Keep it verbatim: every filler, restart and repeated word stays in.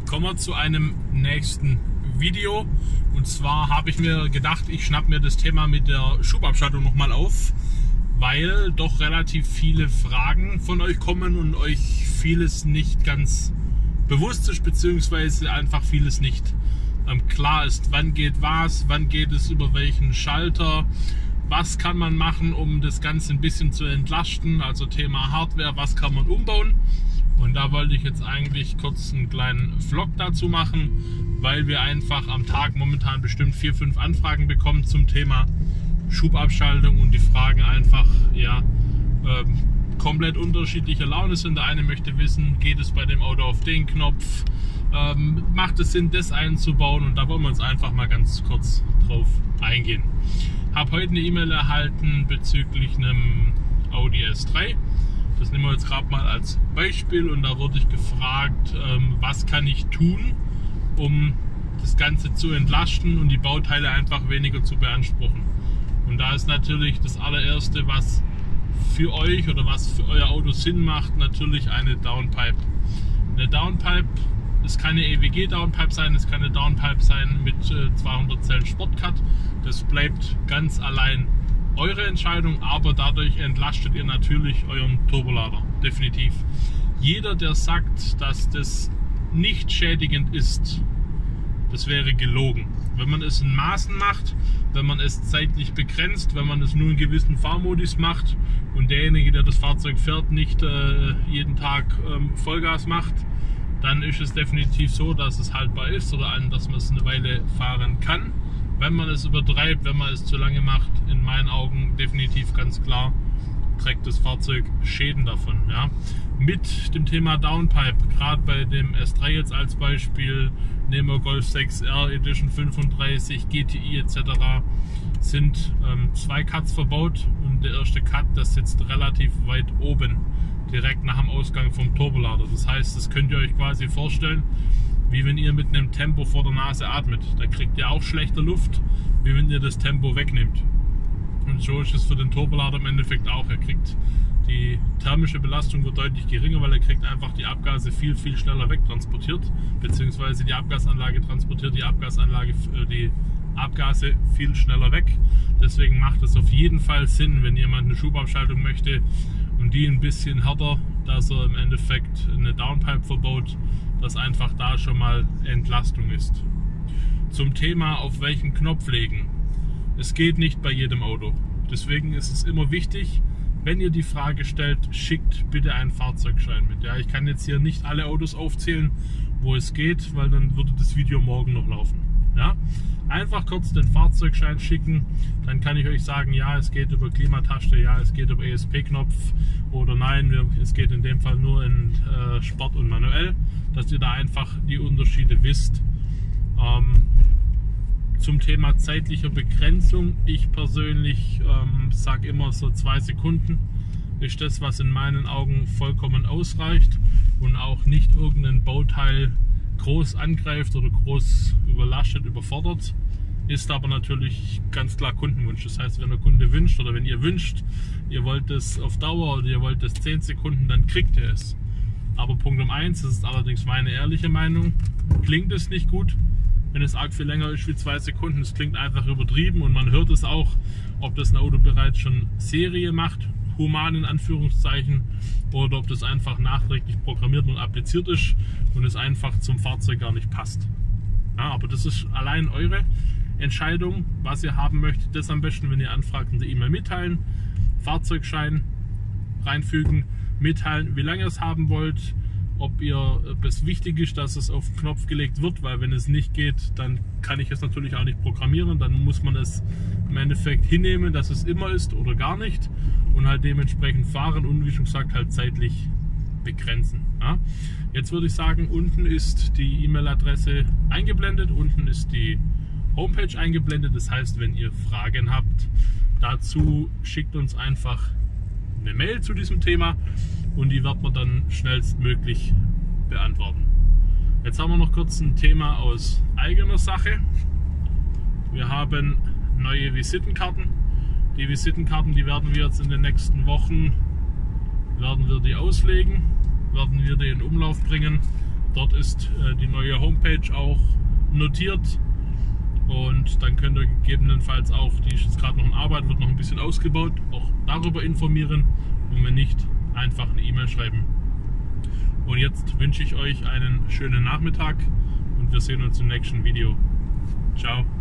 kommen wir zu einem nächsten Video. Und zwar habe ich mir gedacht, ich schnapp mir das Thema mit der Schubabschaltung nochmal auf, weil doch relativ viele Fragen von euch kommen und euch vieles nicht ganz bewusst ist, beziehungsweise einfach vieles nicht ähm, klar ist. Wann geht was, wann geht es über welchen Schalter, was kann man machen, um das Ganze ein bisschen zu entlasten, also Thema Hardware, was kann man umbauen. Und da wollte ich jetzt eigentlich kurz einen kleinen Vlog dazu machen, weil wir einfach am Tag momentan bestimmt vier, fünf Anfragen bekommen zum Thema Schubabschaltung und die Fragen einfach ja ähm, komplett unterschiedlicher Laune sind. Der eine möchte wissen, geht es bei dem Auto auf den Knopf, ähm, macht es Sinn, das einzubauen, und da wollen wir uns einfach mal ganz kurz drauf eingehen. Habe heute eine E-Mail erhalten bezüglich einem Audi S drei. Das nehmen wir jetzt gerade mal als Beispiel, und da wurde ich gefragt, ähm, was kann ich tun, um das Ganze zu entlasten und die Bauteile einfach weniger zu beanspruchen. Und da ist natürlich das allererste, was für euch oder was für euer Auto Sinn macht, natürlich eine Downpipe. Eine Downpipe, es kann eine E W G Downpipe sein, es kann eine Downpipe sein mit äh, zweihundert Zellen Sportcut. Das bleibt ganz allein eure Entscheidung, aber dadurch entlastet ihr natürlich euren Turbolader, definitiv. Jeder, der sagt, dass das nicht schädigend ist, das wäre gelogen. Wenn man es in Maßen macht, wenn man es zeitlich begrenzt, wenn man es nur in gewissen Fahrmodus macht und derjenige, der das Fahrzeug fährt, nicht äh, jeden Tag ähm, Vollgas macht, dann ist es definitiv so, dass es haltbar ist oder an, dass man es eine Weile fahren kann. Wenn man es übertreibt, wenn man es zu lange macht, in meinen Augen definitiv ganz klar, trägt das Fahrzeug Schäden davon. Ja. Mit dem Thema Downpipe, gerade bei dem S drei jetzt als Beispiel, nehmen wir Golf sechs R Edition fünfunddreißig, G T I et cetera, sind ähm, zwei Cuts verbaut, und der erste Cut, das sitzt relativ weit oben, direkt nach dem Ausgang vom Turbolader. Das heißt, das könnt ihr euch quasi vorstellen, wie wenn ihr mit einem Tempo vor der Nase atmet. Da kriegt ihr auch schlechter Luft, wie wenn ihr das Tempo wegnimmt. Und so ist es für den Turbolader im Endeffekt auch. Er kriegt die thermische Belastung wird deutlich geringer, weil er kriegt einfach die Abgase viel, viel schneller wegtransportiert, beziehungsweise die Abgasanlage transportiert die Abgasanlage, die Abgase viel schneller weg. Deswegen macht es auf jeden Fall Sinn, wenn jemand eine Schubabschaltung möchte und die ein bisschen härter, dass er im Endeffekt eine Downpipe verbaut, dass einfach da schon mal Entlastung ist. Zum Thema auf welchen Knopf legen. Es geht nicht bei jedem Auto. Deswegen ist es immer wichtig, wenn ihr die Frage stellt, schickt bitte einen Fahrzeugschein mit. Ja, ich kann jetzt hier nicht alle Autos aufzählen, wo es geht, weil dann würde das Video morgen noch laufen. Ja? Einfach kurz den Fahrzeugschein schicken, dann kann ich euch sagen, ja, es geht über Klimataste, ja, es geht über E S P-Knopf, oder nein, es geht in dem Fall nur in äh, Sport und manuell, dass ihr da einfach die Unterschiede wisst. Ähm, zum Thema zeitlicher Begrenzung, ich persönlich ähm, sage immer so zwei Sekunden ist das, was in meinen Augen vollkommen ausreicht und auch nicht irgendein Bauteil groß angreift oder groß überlastet, überfordert. Ist aber natürlich ganz klar Kundenwunsch. Das heißt, wenn der Kunde wünscht oder wenn ihr wünscht, ihr wollt es auf Dauer oder ihr wollt es zehn Sekunden, dann kriegt ihr es. Aber Punkt Nummer eins, das ist allerdings meine ehrliche Meinung, klingt es nicht gut, wenn es arg viel länger ist wie zwei Sekunden. Es klingt einfach übertrieben, und man hört es auch, ob das ein Auto bereits schon Serie macht, human in Anführungszeichen, oder ob das einfach nachträglich programmiert und appliziert ist und es einfach zum Fahrzeug gar nicht passt. Ja, aber das ist allein eure Entscheidung, was ihr haben möchtet. Das am besten, wenn ihr anfragt, in der E-Mail mitteilen, Fahrzeugschein reinfügen, mitteilen, wie lange ihr es haben wollt, ob ihr ob es wichtig ist, dass es auf den Knopf gelegt wird, weil wenn es nicht geht, dann kann ich es natürlich auch nicht programmieren, dann muss man es im Endeffekt hinnehmen, dass es immer ist oder gar nicht, und halt dementsprechend fahren und, wie schon gesagt, halt zeitlich begrenzen. Ja? Jetzt würde ich sagen, unten ist die E-Mail-Adresse eingeblendet, unten ist die Homepage eingeblendet. Das heißt, wenn ihr Fragen habt dazu, schickt uns einfach eine Mail zu diesem Thema, und die wird man dann schnellstmöglich beantworten. Jetzt haben wir noch kurz ein Thema aus eigener Sache. Wir haben neue Visitenkarten. Die Visitenkarten, die werden wir jetzt in den nächsten Wochen werden wir die auslegen, werden wir die in Umlauf bringen. Dort ist äh, die neue Homepage auch notiert. Und dann könnt ihr gegebenenfalls auch, die ist jetzt gerade noch in Arbeit, wird noch ein bisschen ausgebaut, auch darüber informieren. Und wenn nicht, einfach eine E-Mail schreiben. Und jetzt wünsche ich euch einen schönen Nachmittag und wir sehen uns im nächsten Video. Ciao.